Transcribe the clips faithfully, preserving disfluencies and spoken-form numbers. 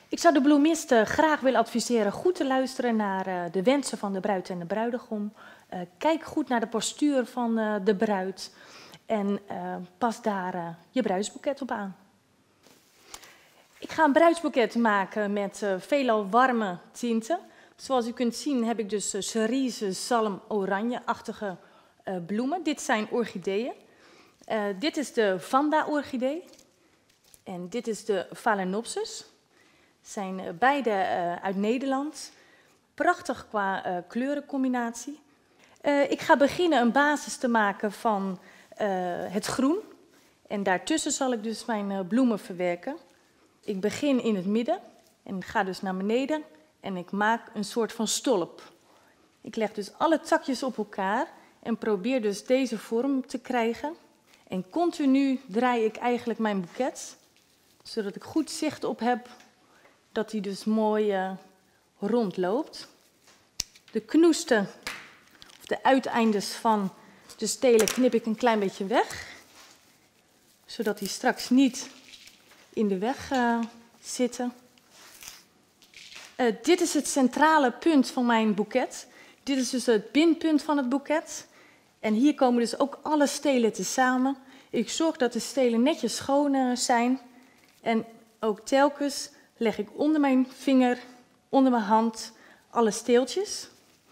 Ik zou de bloemisten graag willen adviseren goed te luisteren naar uh, de wensen van de bruid en de bruidegom. Uh, kijk goed naar de postuur van uh, de bruid en uh, pas daar uh, je bruidsboeket op aan. Ik ga een bruidsboeket maken met uh, veelal warme tinten. Zoals u kunt zien heb ik dus uh, cerise, zalm, oranje-achtige uh, bloemen. Dit zijn orchideeën. Uh, dit is de Vanda-orchidee en dit is de Phalaenopsis. Zijn uh, beide uh, uit Nederland. Prachtig qua uh, kleurencombinatie. Uh, ik ga beginnen een basis te maken van uh, het groen. En daartussen zal ik dus mijn uh, bloemen verwerken. Ik begin in het midden en ga dus naar beneden en ik maak een soort van stolp. Ik leg dus alle takjes op elkaar en probeer dus deze vorm te krijgen. En continu draai ik eigenlijk mijn boeket, zodat ik goed zicht op heb dat hij dus mooi uh, rond loopt. De knoesten, of de uiteindes van de stelen knip ik een klein beetje weg, zodat die straks niet in de weg uh, zitten. Uh, dit is het centrale punt van mijn boeket. Dit is dus het binpunt van het boeket. En hier komen dus ook alle stelen tezamen. Ik zorg dat de stelen netjes schoon uh, zijn. En ook telkens leg ik onder mijn vinger, onder mijn hand, alle steeltjes.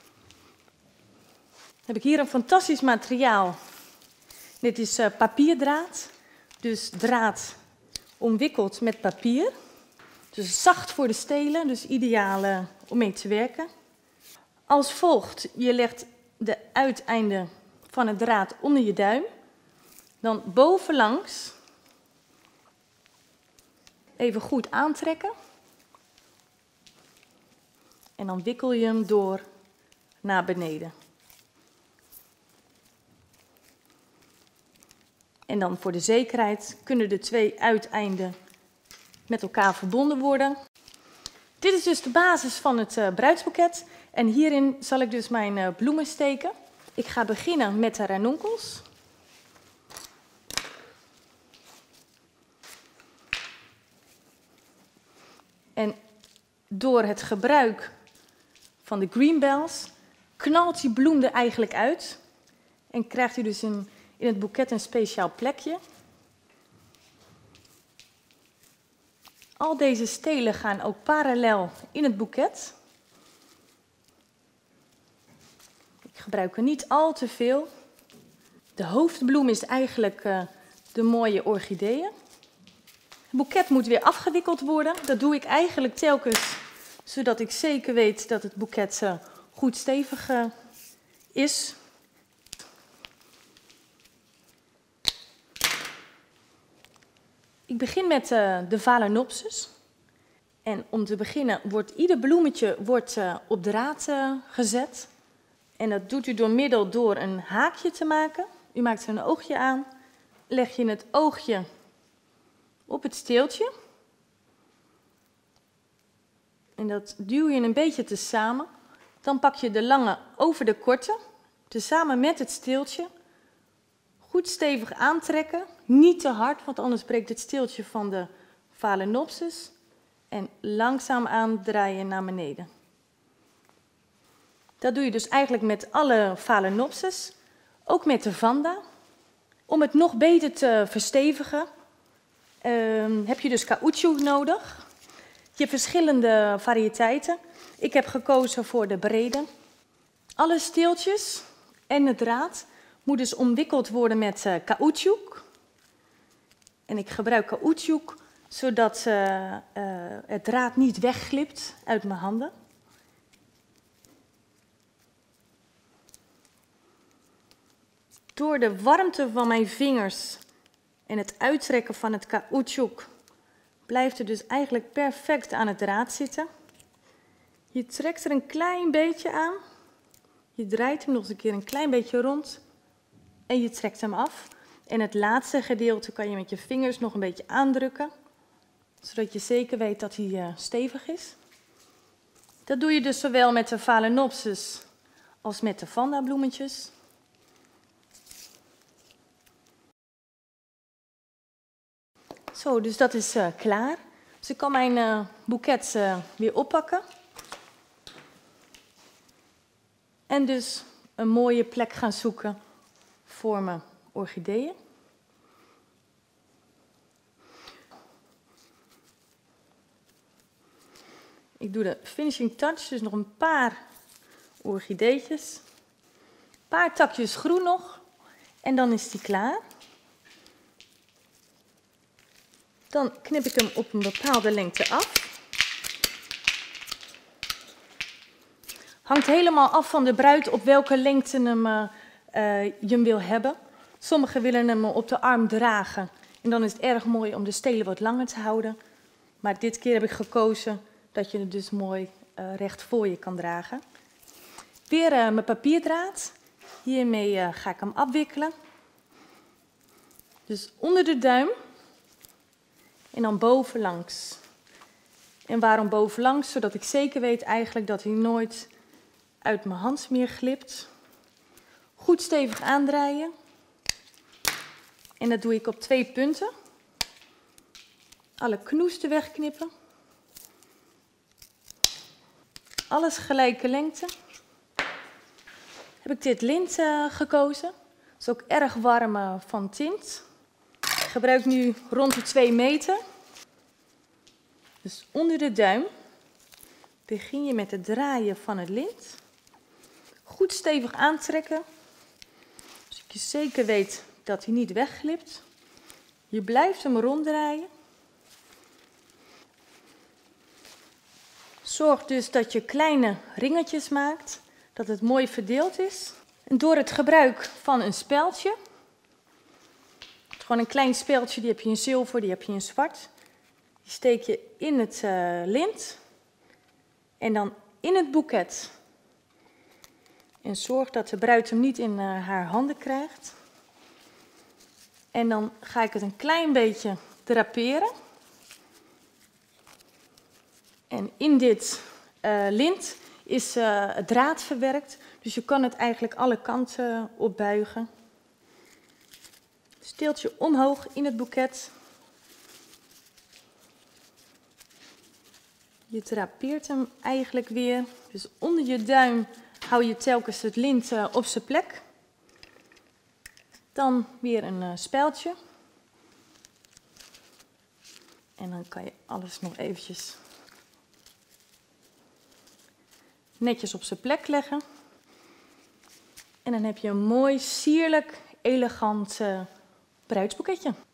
Dan heb ik hier een fantastisch materiaal. Dit is uh, papierdraad. Dus draad omwikkeld met papier. Dus zacht voor de stelen, dus ideaal uh, om mee te werken. Als volgt, je legt de uiteinden van het draad onder je duim. Dan bovenlangs even goed aantrekken. En dan wikkel je hem door naar beneden. En dan voor de zekerheid kunnen de twee uiteinden met elkaar verbonden worden. Dit is dus de basis van het uh, bruidsboeket. En hierin zal ik dus mijn uh, bloemen steken. Ik ga beginnen met de ranuncels. En door het gebruik van de green bells knalt die bloem er eigenlijk uit. En krijgt u dus een, in het boeket een speciaal plekje. Al deze stelen gaan ook parallel in het boeket. Ik gebruik er niet al te veel. De hoofdbloem is eigenlijk uh, de mooie orchideeën. Het boeket moet weer afgewikkeld worden. Dat doe ik eigenlijk telkens, zodat ik zeker weet dat het boeket uh, goed stevig uh, is. Ik begin met uh, de Phalaenopsis. En om te beginnen wordt ieder bloemetje wordt, uh, op draad uh, gezet. En dat doet u door middel door een haakje te maken. U maakt er een oogje aan. Leg je het oogje op het steeltje. En dat duw je een beetje tezamen. Dan pak je de lange over de korte. Tezamen met het steeltje. Goed stevig aantrekken. Niet te hard, want anders breekt het steeltje van de Phalaenopsis. En langzaam aandraaien naar beneden. Dat doe je dus eigenlijk met alle Phalaenopsis. Ook met de Vanda. Om het nog beter te verstevigen uh, heb je dus caoutchouc nodig. Je hebt verschillende variëteiten. Ik heb gekozen voor de brede. Alle steeltjes en het draad moet dus omwikkeld worden met uh, caoutchouc. En ik gebruik caoutchouc zodat uh, uh, het draad niet wegglipt uit mijn handen. Door de warmte van mijn vingers en het uittrekken van het caoutchouc blijft het dus eigenlijk perfect aan het draad zitten. Je trekt er een klein beetje aan. Je draait hem nog eens een keer een klein beetje rond. En je trekt hem af. En het laatste gedeelte kan je met je vingers nog een beetje aandrukken. Zodat je zeker weet dat hij uh, stevig is. Dat doe je dus zowel met de Phalaenopsis als met de Vanda bloemetjes. Zo, dus dat is uh, klaar. Dus ik kan mijn uh, boeket uh, weer oppakken. En dus een mooie plek gaan zoeken voor mijn orchideeën. Ik doe de finishing touch, dus nog een paar orchideetjes. Een paar takjes groen nog. En dan is die klaar. Dan knip ik hem op een bepaalde lengte af. Hangt helemaal af van de bruid op welke lengte hem, uh, uh, je hem wil hebben. Sommigen willen hem op de arm dragen. En dan is het erg mooi om de stelen wat langer te houden. Maar dit keer heb ik gekozen dat je het dus mooi uh, recht voor je kan dragen. Weer uh, mijn papierdraad. Hiermee uh, ga ik hem afwikkelen. Dus onder de duim. En dan bovenlangs. En waarom bovenlangs? Zodat ik zeker weet eigenlijk dat hij nooit uit mijn hand meer glipt. Goed stevig aandraaien. En dat doe ik op twee punten. Alle knoesten wegknippen. Alles gelijke lengte. Heb ik dit lint uh, gekozen. Dat is ook erg warm uh, van tint. Ik gebruik nu rond de twee meter. Dus onder de duim begin je met het draaien van het lint. Goed stevig aantrekken. Dus je zeker weet dat hij niet wegglipt. Je blijft hem ronddraaien. Zorg dus dat je kleine ringetjes maakt, dat het mooi verdeeld is. En door het gebruik van een speldje, gewoon een klein speldje, die heb je in zilver, die heb je in zwart. Die steek je in het uh, lint en dan in het boeket. En zorg dat de bruid hem niet in uh, haar handen krijgt. En dan ga ik het een klein beetje draperen. En in dit uh, lint is uh, het draad verwerkt, dus je kan het eigenlijk alle kanten opbuigen. Steeltje omhoog in het boeket. Je drapeert hem eigenlijk weer. Dus onder je duim hou je telkens het lint uh, op zijn plek. Dan weer een uh, speldje. En dan kan je alles nog eventjes netjes op zijn plek leggen. En dan heb je een mooi, sierlijk, elegant uh, bruidsboeketje.